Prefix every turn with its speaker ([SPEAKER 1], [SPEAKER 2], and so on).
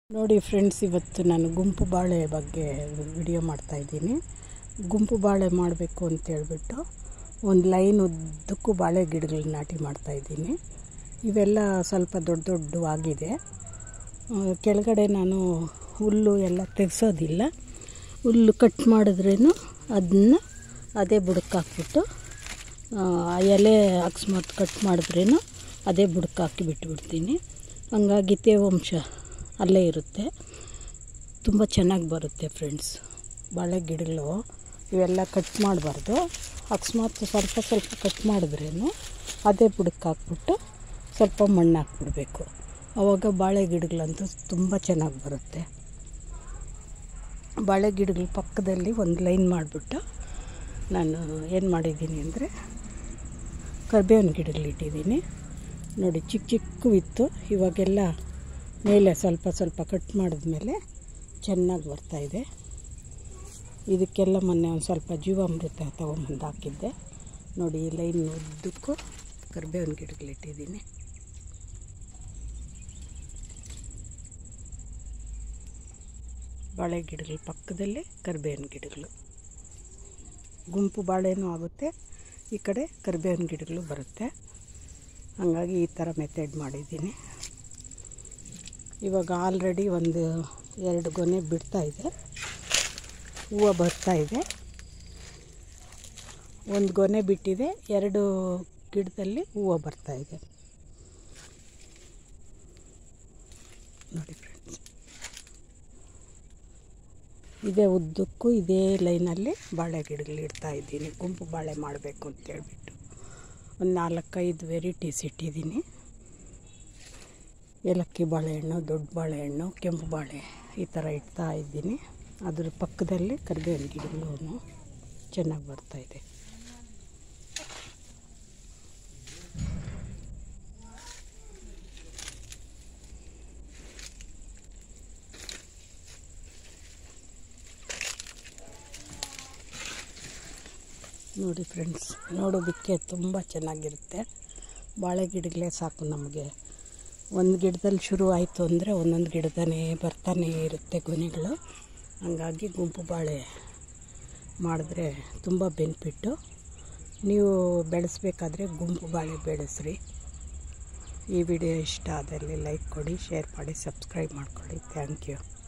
[SPEAKER 1] ನೋಡಿ ಫ್ರೆಂಡ್ಸ್, ಇವತ್ತು ನಾನು ಗುಂಪು ಬಾಳೆ ಬಗ್ಗೆ ವಿಡಿಯೋ ಮಾಡ್ತಾಯಿದ್ದೀನಿ. ಗುಂಪು ಬಾಳೆ ಮಾಡಬೇಕು ಅಂತೇಳ್ಬಿಟ್ಟು ಒಂದು ಲೈನ್ ಉದ್ದಕ್ಕೂ ಬಾಳೆ ಗಿಡಗಳನ್ನ ನಾಟಿ ಮಾಡ್ತಾಯಿದ್ದೀನಿ. ಇವೆಲ್ಲ ಸ್ವಲ್ಪ ದೊಡ್ಡ ದೊಡ್ಡವಾಗಿದೆ. ಕೆಳಗಡೆ ನಾನು ಹುಲ್ಲು ಎಲ್ಲ ತೆಗೆಸೋದಿಲ್ಲ. ಹುಲ್ಲು ಕಟ್ ಮಾಡಿದ್ರೇನು ಅದನ್ನು ಅದೇ ಬುಡಕ್ಕೆ ಹಾಕ್ಬಿಟ್ಟು ಎಲೆ ಅಕಸ್ಮಾತ್ ಕಟ್ ಮಾಡಿದ್ರೇನು ಅದೇ ಬುಡಕ್ಕೆ ಹಾಕಿ ಬಿಟ್ಬಿಡ್ತೀನಿ. ಹಂಗಾಗಿ ತೇವಾಂಶ ಅಲ್ಲೇ ಇರುತ್ತೆ. ತುಂಬ ಚೆನ್ನಾಗಿ ಬರುತ್ತೆ ಫ್ರೆಂಡ್ಸ್ ಬಾಳೆ ಗಿಡಗಳು. ಇವೆಲ್ಲ ಕಟ್ ಮಾಡಬಾರ್ದು. ಅಕಸ್ಮಾತ್ ಸ್ವಲ್ಪ ಕಟ್ ಮಾಡಿದ್ರೇನು ಅದೇ ಬುಡಕ್ಕೆ ಹಾಕ್ಬಿಟ್ಟು ಸ್ವಲ್ಪ ಮಣ್ಣು ಹಾಕ್ಬಿಡ್ಬೇಕು. ಆವಾಗ ಬಾಳೆ ಗಿಡಗಳಂತೂ ತುಂಬ ಚೆನ್ನಾಗಿ ಬರುತ್ತೆ. ಬಾಳೆ ಗಿಡಗಳ ಪಕ್ಕದಲ್ಲಿ ಒಂದು ಲೈನ್ ಮಾಡಿಬಿಟ್ಟು ನಾನು ಏನು ಮಾಡಿದ್ದೀನಿ ಅಂದರೆ ಕರಿಬೇವಿನ ಗಿಡಗಳಿಟ್ಟಿದ್ದೀನಿ. ನೋಡಿ, ಚಿಕ್ಕ ಚಿಕ್ಕವಿತ್ತು. ಇವಾಗೆಲ್ಲ ಮೇಲೆ ಸ್ವಲ್ಪ ಕಟ್ ಮಾಡಿದ್ಮೇಲೆ ಚೆನ್ನಾಗಿ ಬರ್ತಾಯಿದೆ. ಇದಕ್ಕೆಲ್ಲ ಮೊನ್ನೆ ಒಂದು ಸ್ವಲ್ಪ ಜೀವಾಮೃತ ತೊಗೊಂಬಂದು ಹಾಕಿದ್ದೆ. ನೋಡಿ, ಈ ಲೈನ್ ಉದ್ದಕ್ಕೂ ಕರಿಬೇವಿನ ಗಿಡಗಳಿಟ್ಟಿದ್ದೀನಿ. ಬಾಳೆ ಗಿಡಗಳ ಪಕ್ಕದಲ್ಲೇ ಕರಿಬೇವಿನ ಗಿಡಗಳು. ಗುಂಪು ಬಾಳೆನೂ ಆಗುತ್ತೆ, ಈ ಕಡೆ ಕರಿಬೇವಿನ ಗಿಡಗಳು ಬರುತ್ತೆ. ಹಾಗಾಗಿ ಈ ಥರ ಮೆಥಡ್ ಮಾಡಿದ್ದೀನಿ. ಇವಾಗ ಆಲ್ರೆಡಿ 1-2 ಗೊನೆ ಬಿಡ್ತಾಯಿದೆ, ಹೂವು ಬರ್ತಾಯಿದೆ. 1 ಗೊನೆ ಬಿಟ್ಟಿದೆ, 2 ಗಿಡದಲ್ಲಿ ಹೂವು ಬರ್ತಾಯಿದೆ. ನೋಡಿ ಫ್ರೆಂಡ್ಸ್, ಇದೇ ಉದ್ದಕ್ಕೂ ಇದೇ ಲೈನಲ್ಲಿ ಬಾಳೆ ಗಿಡಗಳು ಇಡ್ತಾಯಿದ್ದೀನಿ. ಗುಂಪು ಬಾಳೆ ಮಾಡಬೇಕು ಅಂತೇಳ್ಬಿಟ್ಟು ಒಂದು 4-5 ವೆರೈಟೀಸ್ ಇಟ್ಟಿದ್ದೀನಿ. ಏಲಕ್ಕಿ ಬಾಳೆಹಣ್ಣು, ದೊಡ್ಡ ಬಾಳೆಹಣ್ಣು, ಕೆಂಪು ಬಾಳೆ, ಈ ಥರ ಇಡ್ತಾ ಇದ್ದೀನಿ. ಅದ್ರ ಪಕ್ಕದಲ್ಲಿ ಕರಿಬೇವಿನ ಗಿಡಗಳು ಚೆನ್ನಾಗಿ ಬರ್ತಾಯಿದೆ. ನೋಡಿ ಫ್ರೆಂಡ್ಸ್, ನೋಡೋದಕ್ಕೆ ತುಂಬ ಚೆನ್ನಾಗಿರುತ್ತೆ. ಬಾಳೆ ಗಿಡಗಳೇ ಸಾಕು ನಮಗೆ. ಒಂದು ಗಿಡದಲ್ಲಿ ಶುರು ಆಯಿತು ಅಂದರೆ ಒಂದೊಂದು ಗಿಡದನೇ ಬರ್ತಾನೇ ಇರುತ್ತೆ ಗೊನೆಗಳು. ಹಾಗಾಗಿ ಗುಂಪು ಬಾಳೆ ಮಾಡಿದ್ರೆ ತುಂಬ ಬೆನಿಫಿಟ್ಟು. ನೀವು ಬೆಳೆಸಬೇಕಾದ್ರೆ ಗುಂಪು ಬಾಳೆ ಬೆಳೆಸ್ರಿ. ಈ ವಿಡಿಯೋ ಇಷ್ಟ ಆದಲ್ಲಿ ಲೈಕ್ ಕೊಡಿ, ಶೇರ್ ಮಾಡಿ, ಸಬ್ಸ್ಕ್ರೈಬ್ ಮಾಡ್ಕೊಳ್ಳಿ. Thank you.